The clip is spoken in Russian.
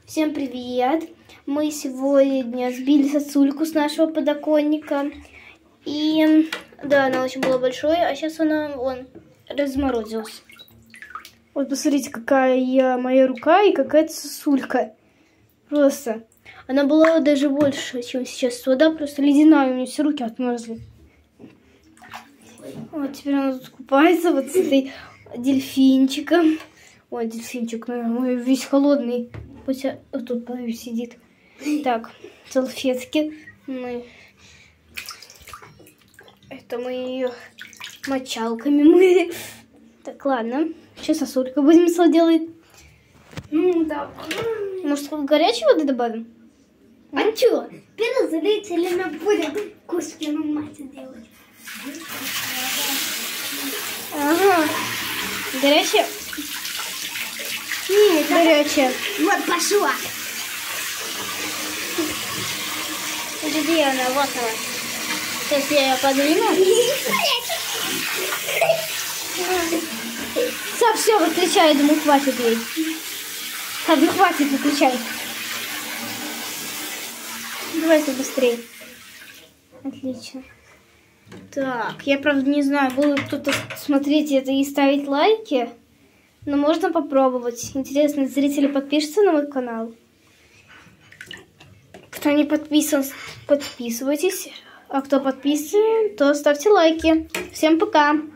Всем привет! Мы сегодня сбили сосульку с нашего подоконника. И да, она очень была большой, а сейчас она разморозилась. Вот посмотрите, какая моя рука и какая-то сосулька. Просто. Она была даже больше, чем сейчас. Вода просто ледяная, у меня все руки отмерзли. Вот теперь она тут купается вот с этой дельфинчиком. Ой, дельфинчик, наверное, весь холодный. Пусть вот тут сидит. Так, салфетки. Это мы ее мочалками мыли. Так, ладно. Сейчас сосулька будем делать. Ну, да. Может, горячей воды добавим? А чё? Первый зрители мы будем Кузькину мать делать. Ага. Горячая? Нет, горячая. Вот пошла. Где она? Вот она. Сейчас я ее подвину. Все, выключай, думаю, хватит ей. Ладно, хватит, выключай. Давайте быстрее. Отлично. Так, я правда не знаю, будет кто-то смотреть это и ставить лайки, но можно попробовать. Интересно, зрители подпишутся на мой канал? Кто не подписан, подписывайтесь. А кто подписан, то ставьте лайки. Всем пока!